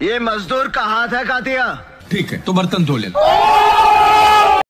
ये मजदूर का हाथ है कातिया। ठीक है तो बर्तन धो लेना।